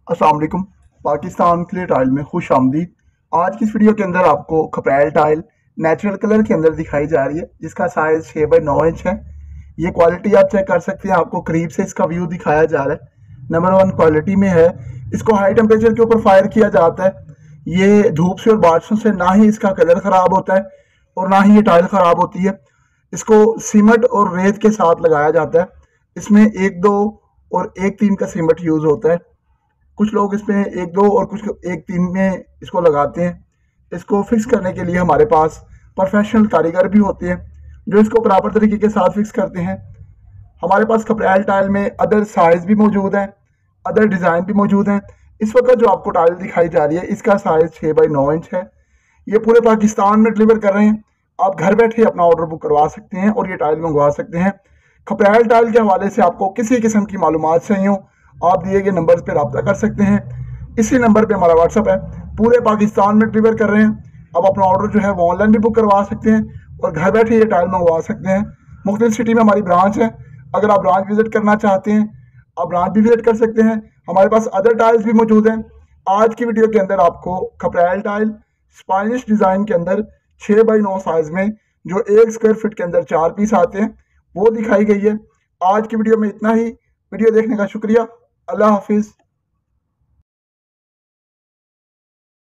अस्सलाम वालेकुम। Pakistan clay tile में खुश आमदीद। आज की इस वीडियो के अंदर आपको खपरेल टाइल नेचुरल कलर के अंदर दिखाई जा रही है, जिसका साइज 6x9 इंच है। ये क्वालिटी आप चेक कर सकते हैं, आपको करीब से इसका व्यू दिखाया जा रहा है। नंबर 1 क्वालिटी में है। इसको हाई टेम्परेचर के ऊपर फायर किया जाता है। ये धूप से और बारिशों से ना ही इसका कलर खराब होता है और ना ही ये टाइल खराब होती है। इसको सीमेंट और रेत के साथ लगाया जाता है। इसमें 1-2 और 1-3 का सीमेंट यूज होता है। कुछ लोग इसमें 1-2 और कुछ 1-3 में इसको लगाते हैं। इसको फिक्स करने के लिए हमारे पास प्रोफेशनल कारीगर भी होते हैं जो इसको प्रॉपर तरीके के साथ फिक्स करते हैं। हमारे पास खपरेल टाइल में अदर साइज भी मौजूद हैं, अदर डिज़ाइन भी मौजूद हैं। इस वक्त जो आपको टाइल दिखाई जा रही है, इसका साइज 6x9 इंच है। ये पूरे पाकिस्तान में डिलीवर कर रहे हैं। आप घर बैठे अपना ऑर्डर बुक करवा सकते हैं और ये टाइल मंगवा सकते हैं। खपरेल टाइल के हवाले से आपको किसी किस्म की मालूमात चाहिए हो, आप दिए गए नंबर पे रब्ता कर सकते हैं। इसी नंबर पे हमारा व्हाट्सअप है। पूरे पाकिस्तान में डिलीवर कर रहे हैं। आप अपना ऑर्डर जो है वो ऑनलाइन भी बुक करवा सकते हैं और घर बैठे ये टाइल मंगवा सकते हैं। मुख्तलिफ सिटी में हमारी ब्रांच है। अगर आप ब्रांच विजिट करना चाहते हैं, आप ब्रांच भी विजिट कर सकते हैं। हमारे पास अदर टाइल्स भी मौजूद हैं। आज की वीडियो के अंदर आपको खपरेल टाइल स्पाइनिश डिज़ाइन के अंदर 6x9 साइज में जो 1 स्क्वायर फीट के अंदर 4 पीस आते हैं वो दिखाई गई है। आज की वीडियो में इतना ही। वीडियो देखने का शुक्रिया। अल्लाह हाफिज़।